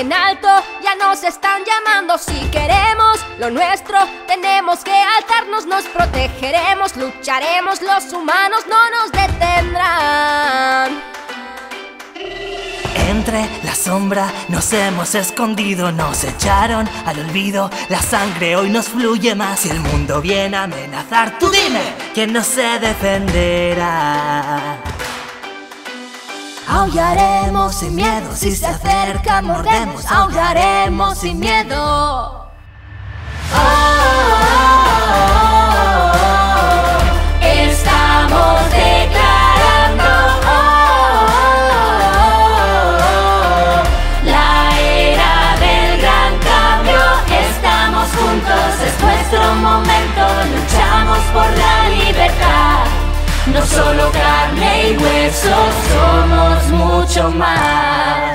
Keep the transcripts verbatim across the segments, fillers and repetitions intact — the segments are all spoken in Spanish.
en alto ya nos están llamando. Si queremos lo nuestro, tenemos que alzarnos, nos protegeremos, lucharemos, los humanos no nos detendrán. Entre la sombra nos hemos escondido, nos echaron al olvido, la sangre hoy nos fluye más. Si el mundo viene a amenazar, tú dime, ¿quién no se defenderá? Aullaremos sin miedo, si se acerca mordemos, aullaremos sin miedo. Oh, oh, oh, oh. Estamos declarando oh, oh, oh, la era del gran cambio. Estamos juntos, es nuestro momento, luchamos por la libertad. No solo carne y hueso, somos mucho más.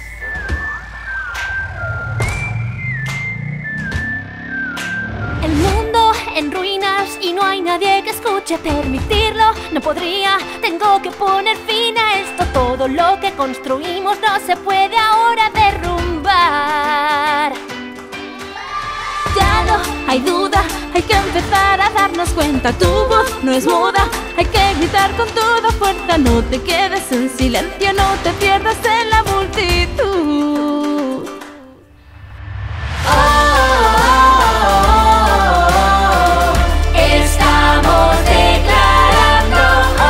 El mundo en ruinas y no hay nadie que escuche. Permitirlo no podría, tengo que poner fin a esto. Todo lo que construimos no se puede ahora derrumbar. Ya no hay duda, hay que empezar a darnos cuenta. Tu voz no es muda, hay que gritar con toda fuerza. No te quedes en silencio, no te pierdas en la multitud. Oh, oh, oh, oh. Estamos declarando oh,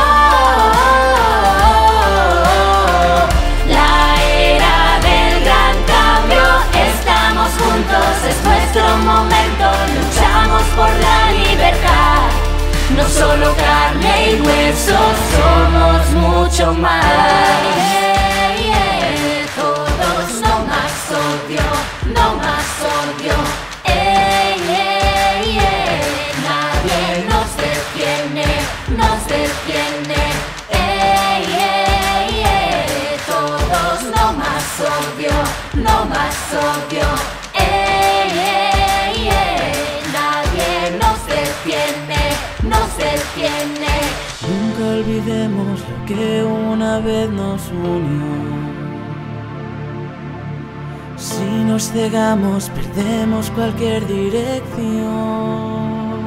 oh, oh, la era del gran cambio. Estamos juntos, es nuestro momento, luchamos por la libertad. No solo carne y hueso, somos mucho más. Yeah, yeah. Todos no más odio, no más odio. Eh, yeah, yeah. Nadie nos detiene, nos detiene. Eh, yeah, yeah. Todos no más odio, no más odio. Eh, yeah, yeah. Nadie nos detiene, nos detiene. Nunca olvidemos lo que una vez nos unió. Si nos cegamos, perdemos cualquier dirección.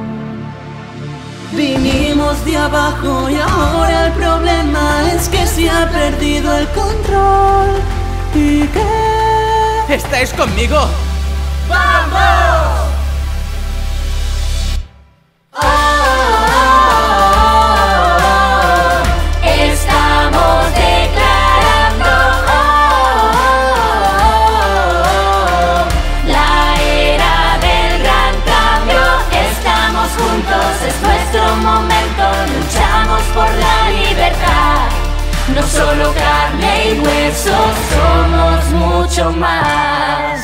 Vinimos de abajo y ahora el problema es que se ha perdido el control. ¿Y qué? ¿Estáis conmigo? ¡Vamos! Por la libertad, no solo carne y hueso, somos mucho más.